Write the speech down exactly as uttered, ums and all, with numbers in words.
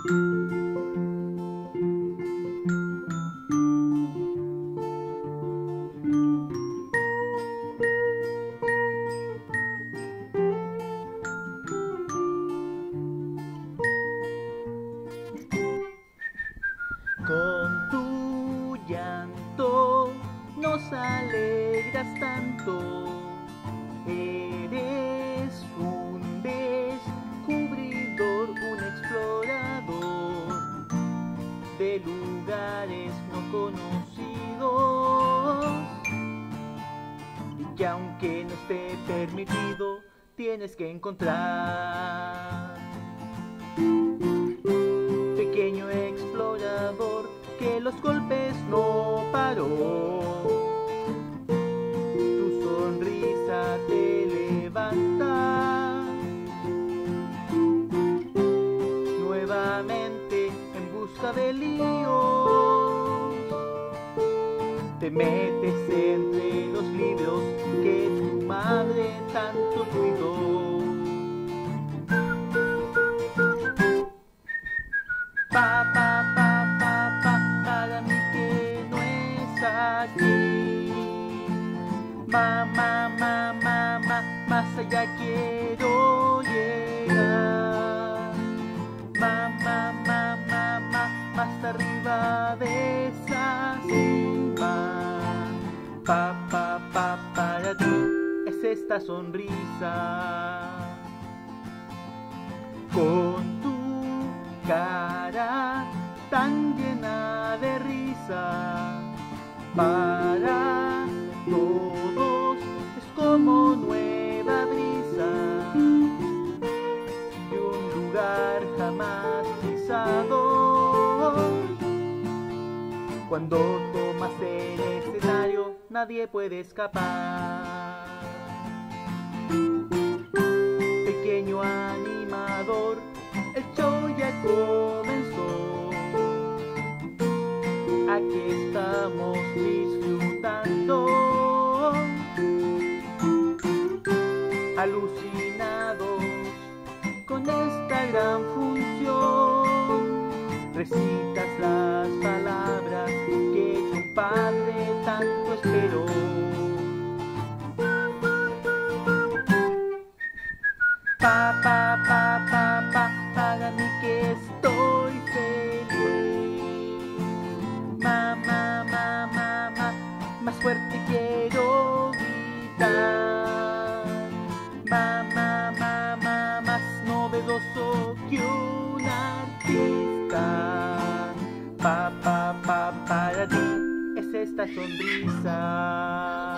Con tu llanto nos alegras tanto. Eres un descubridor, un explorador de lugares no conocidos, y que aunque no esté permitido, tienes que encontrar. Pequeño explorador que los golpes no paró, tu sonrisa te levanta nuevamente en busca de líos. Te metes entre los libros que tu madre tanto cuidó. Pa, pa, pa, pa, pa, para mí que no es aquí. Ma, ma, ma, ma, ma, más allá quiero llegar. Ma, ma, ma, ma, ma, más arriba de esa cima. Pa, pa, pa, para ti es esta sonrisa. Con tu cara tan llena de risa, para todos es como nueva brisa de un lugar jamás pisado. Cuando tomas el escenario, nadie puede escapar. Pequeño animador, el show ya comenzó. Aquí estamos disfrutando, alucinados con esta gran función. Recitas las palabras que tu padre tanto esperó. Pa, pa, pa, pa, pa, para mí que estoy feliz. Ma, ma, ma, ma, ma, más fuerte quiero gritar. Ma, ma, ma, ma, más novedoso que un artista. Pa, pa, pa, para ti es esta sonrisa.